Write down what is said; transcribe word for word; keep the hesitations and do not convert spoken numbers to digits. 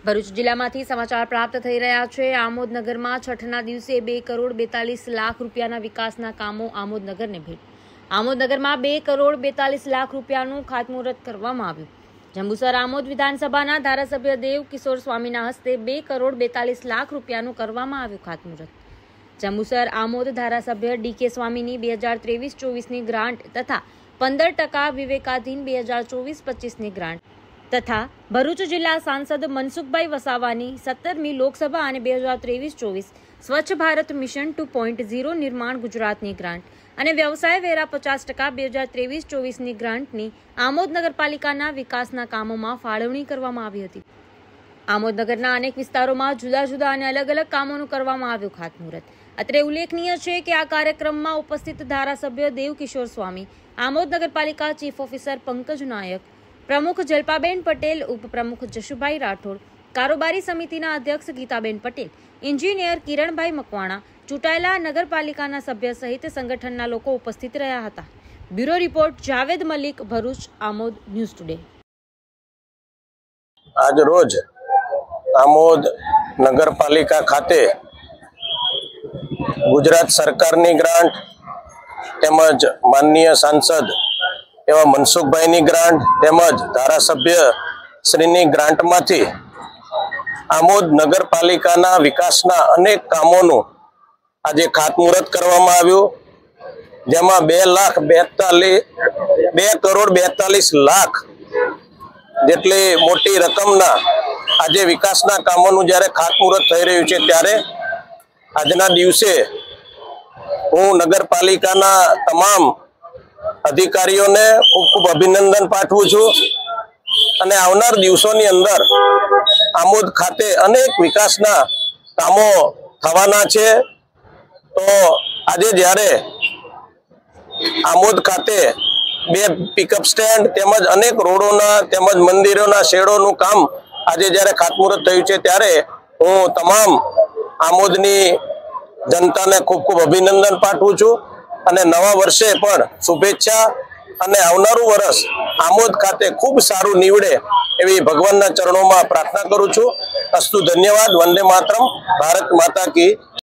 ભરૂચ જિલ્લામાંથી સમાચાર પ્રાપ્ત થઈ રહ્યા છે। આમોદનગરમાં છઠના દિવસે બે કરોડ બેતાલીસ લાખ રૂપિયાના વિકાસના કામો આમોદનગરને ભેટ। આમોદનગરમાં બે કરોડ બેતાલીસ લાખ રૂપિયાનું ખાતમુહૂર્ત કરવામાં આવ્યું। જંબુસર આમોદ વિધાનસભાના ધારાસભ્ય દેવ કિશોર સ્વામીના હસ્તે બે કરોડ બેતાલીસ લાખ રૂપિયાનું કરવામાં આવ્યું ખાતમુહૂર્ત। જંબુસર આમોદ ધારાસભ્ય ડી કે સ્વામીની બે હજાર ત્રેવીસ ચોવીસની ગ્રાન્ટ તથા પંદર ટકા વિવેકાધીન બે હજાર ચોવીસ પચીસની ગ્રાન્ટ તથા ભરૂચ જિલ્લા સાંસદ મનસુખભાઈ વસાવાની સત્તરમી લોકસભા અને બે હજાર ત્રેવીસ ચોવીસ Swachh Bharat mission two point zero નિર્માણ ગુજરાતની ગ્રાન્ટ અને વ્યવસાય વેરા પચાસ ટકા બે હજાર ત્રેવીસ ચોવીસની ગ્રાન્ટની આમોદ નગરપાલિકાના વિકાસના કામોમાં ફાળવણી કરવામાં આવી હતી। આમોદનગરના અનેક વિસ્તારોમાં જુદા જુદા અને અલગ અલગ કામોનું કરવામાં આવ્યું ખાતમુહૂર્ત। અત્રે ઉલ્લેખનીય છે કે આ કાર્યક્રમમાં ઉપસ્થિત ધારાસભ્ય દેવ કિશોર સ્વામી, આમોદ નગરપાલિકા ચીફ ઓફિસર પંકજ નાયક, પ્રમુખ જલ્પાબેન પટેલ, ઉપપ્રમુખ જશુભાઈ રાઠોડ, કારોબારી સમિતિના અધ્યક્ષ ગીતાબેન પટેલ, એન્જિનિયર કિરણભાઈ મકવાણા, ચૂંટાયેલા નગરપાલિકાના સભ્ય સહિત સંગઠનના લોકો ઉપસ્થિત રહ્યા હતા। Bureau report Javed Malik, Bharuch, Amod news today. આજ રોજ આમોદ નગરપાલિકા ખાતે ગુજરાત સરકારની ગ્રાન્ટ તેમજ માનનીય સાંસદ એવા મનસુખભાઈની ગ્રાન્ટ તેમજ ધારાસભ્ય શ્રીની ગ્રાન્ટમાંથી આમોદ નગરપાલિકાના વિકાસના અનેક કામોનું આજે ખાતમુહૂર્ત કરવામાં આવ્યું, જેમાં બે લાખ બેતાલીસ બે કરોડ બેતાલીસ લાખ જેટલી મોટી રકમના આજે વિકાસના કામોનું જ્યારે ખાતમુહૂર્ત થઈ રહ્યું છે, ત્યારે આજના દિવસે હું નગરપાલિકાના તમામ અધિકારીઓને ખૂબ ખૂબ અભિનંદન પાઠવું છું અને આવનાર દિવસોની અંદર આમોદ ખાતે અનેક વિકાસના કામો થવાના છે। તો આજે જ્યારે આમોદ ખાતે બે પિકઅપ સ્ટેન્ડ તેમજ અનેક રોડોના તેમજ મંદિરોના શેડોનું કામ આજે જ્યારે ખાતમુહૂર્ત થયું છે, ત્યારે હું તમામ આમોદની જનતાને ખૂબ ખૂબ અભિનંદન પાઠવું છું અને નવા વર્ષે પણ શુભેચ્છા અને આવનારું વર્ષ આમોદ ખાતે ખૂબ સારું નીવડે એવી ભગવાનના ચરણોમાં પ્રાર્થના કરું છું। અસ્તુ, ધન્યવાદ। વંદે માતરમ। ભારત માતા કી।